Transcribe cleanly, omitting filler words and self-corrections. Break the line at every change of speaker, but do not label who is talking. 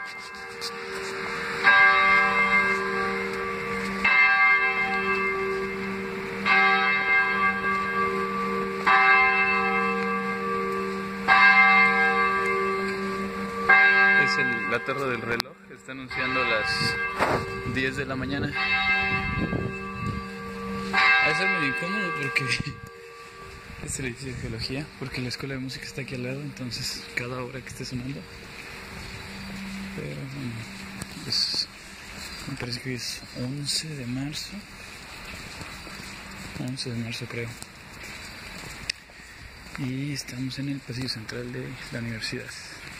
La torre del reloj está anunciando las 10 de la mañana. Va a ser medio incómodo porque es el edificio de geología, porque la escuela de música está aquí al lado, entonces cada hora que esté sonando. Pero me parece que hoy es 11 de marzo. 11 de marzo creo. Y estamos en el pasillo central de la universidad.